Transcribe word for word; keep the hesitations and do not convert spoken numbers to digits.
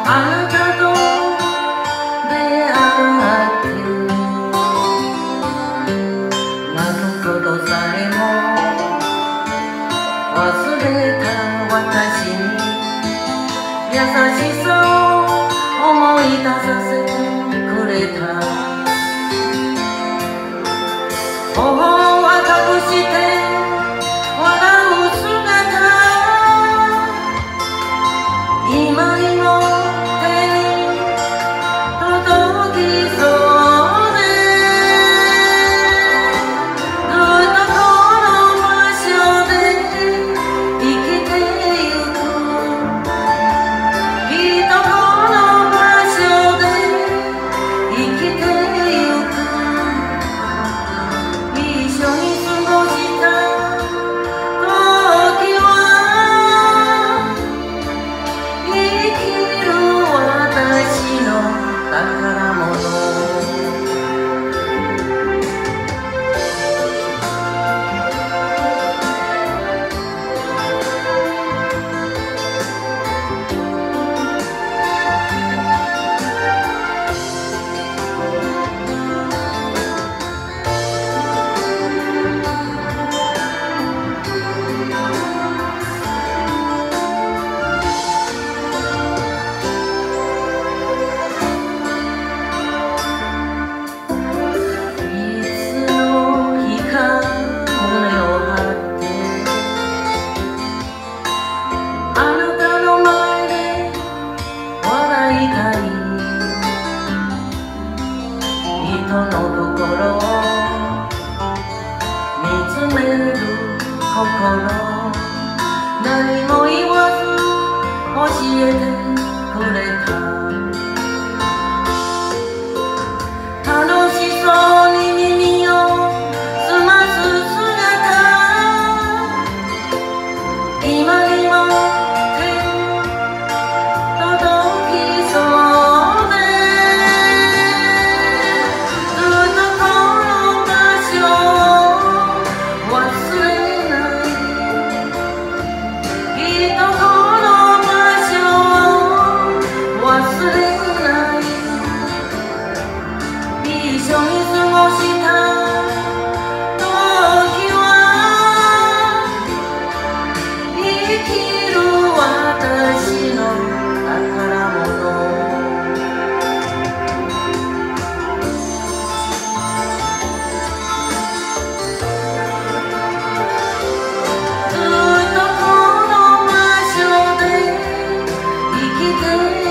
あなたと出会って泣くことさえも忘れた私に優しさを思い出させてくれた。頬を赤くして笑う姿、今にも手に届きそうで、ずっとこの場所で生きてゆく、きっとこの場所で生きてゆく。一緒に過ごした時は生きる私の宝物。人の心を見つめる心、何も言わず教えてくれた。楽しそうに耳を澄ます姿、今にも手届きそうで、一緒に過ごした時は生きる私の宝物。ずっとこの場所で生きて